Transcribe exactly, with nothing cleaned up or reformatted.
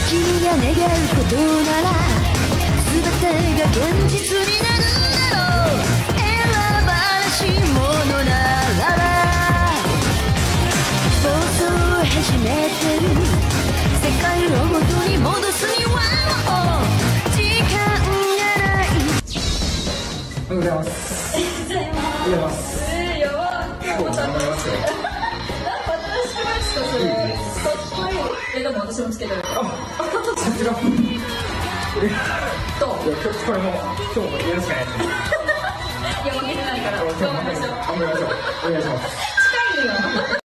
君が願うことなら全てが現実になるんだろう。選ばれし者ならば暴走を始めてる世界を元に戻すにはもう時間がない。 おはようございます。おはようございます。 えー、やばい。 今日も頑張りますよ。 なんか新しくないですかそれ。かっこいい。え、でも私もつけてる。 あ、さすが。 どう？ いや、今日これも今日もやるしかないですね。 いや負けてないから。 今日も頑張りましょう。頑張りましょう。お願いします。 近いよ。